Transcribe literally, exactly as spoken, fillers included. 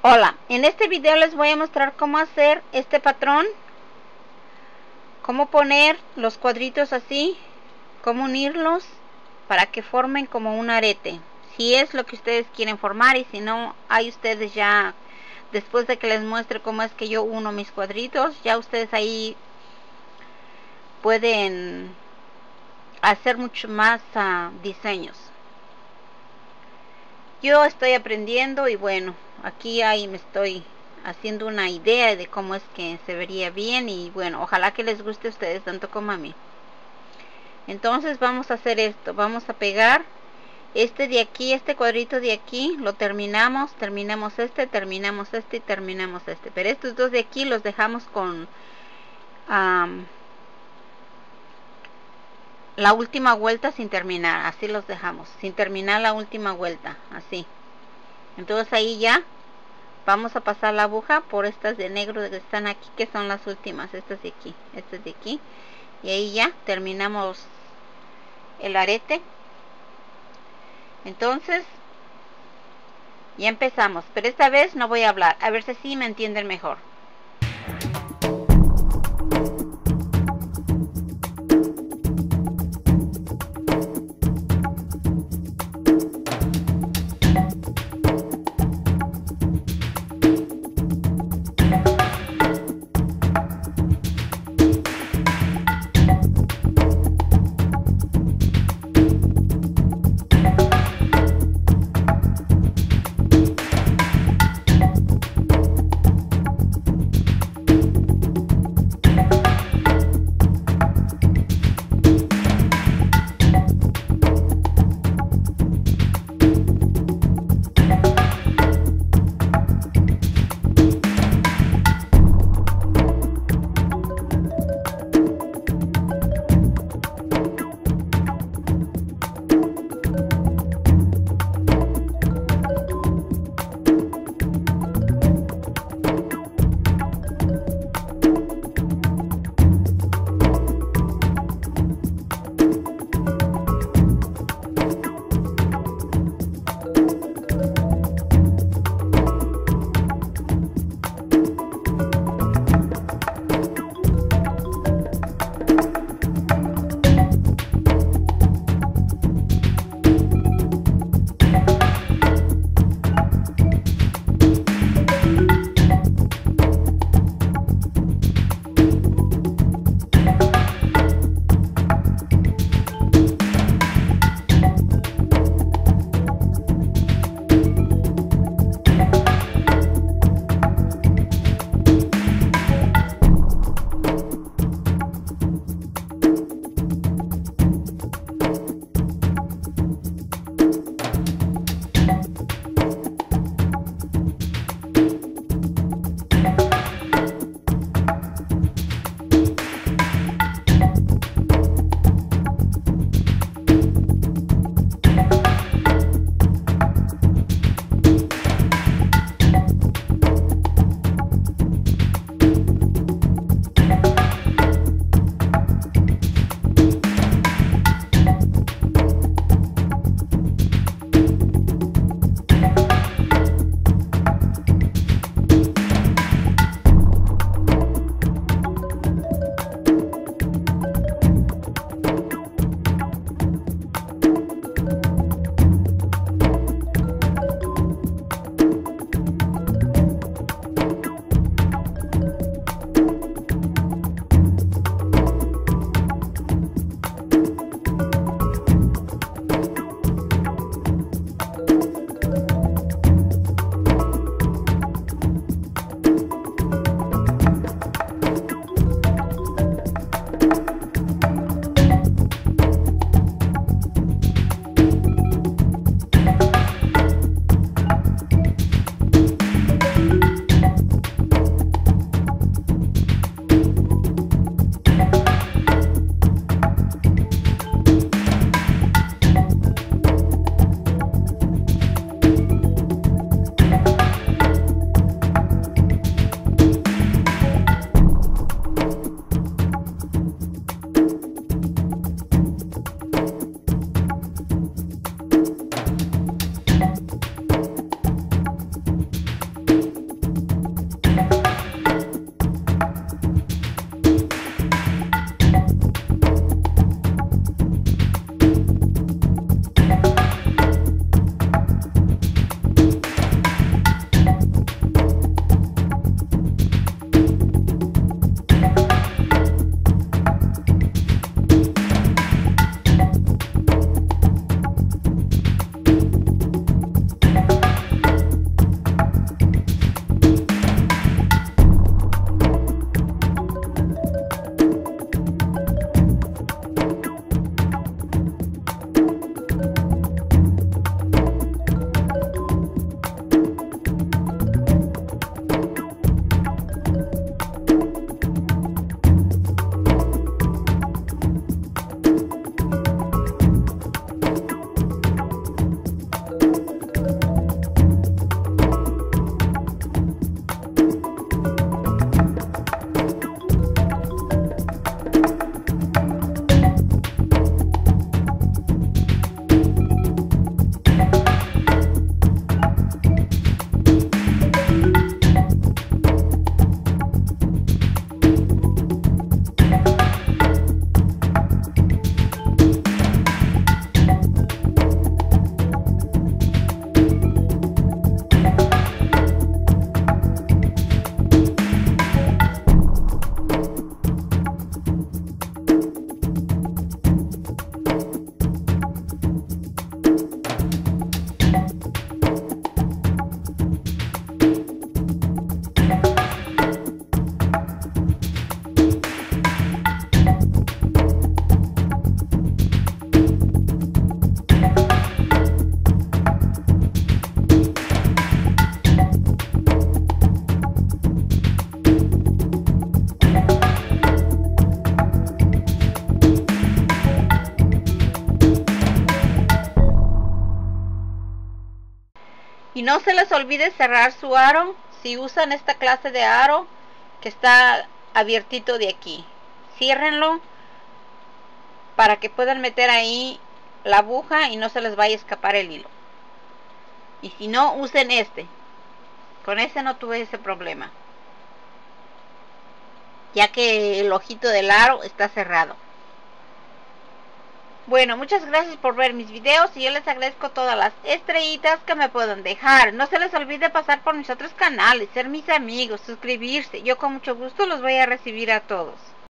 Hola, en este video les voy a mostrar cómo hacer este patrón, cómo poner los cuadritos así, cómo unirlos para que formen como un arete, si es lo que ustedes quieren formar, y si no, hay ustedes ya, después de que les muestre cómo es que yo uno mis cuadritos, ya ustedes ahí pueden hacer mucho más uh, diseños. Yo estoy aprendiendo y bueno, aquí ahí me estoy haciendo una idea de cómo es que se vería bien, y bueno, ojalá que les guste a ustedes tanto como a mí. Entonces vamos a hacer esto, vamos a pegar este de aquí, este cuadrito de aquí, lo terminamos, terminamos este, terminamos este y terminamos este, pero estos dos de aquí los dejamos con um, la última vuelta sin terminar, así los dejamos, sin terminar la última vuelta, así. Entonces ahí ya vamos a pasar la aguja por estas de negro que están aquí, que son las últimas, estas de aquí, estas de aquí, y ahí ya terminamos el arete. Entonces ya empezamos, pero esta vez no voy a hablar, a ver si así me entienden mejor. Y no se les olvide cerrar su aro si usan esta clase de aro que está abiertito de aquí. Ciérrenlo para que puedan meter ahí la aguja y no se les vaya a escapar el hilo. Y si no, usen este. Con este no tuve ese problema, ya que el ojito del aro está cerrado. Bueno, muchas gracias por ver mis videos y yo les agradezco todas las estrellitas que me puedan dejar. No se les olvide pasar por mis otros canales, ser mis amigos, suscribirse. Yo con mucho gusto los voy a recibir a todos.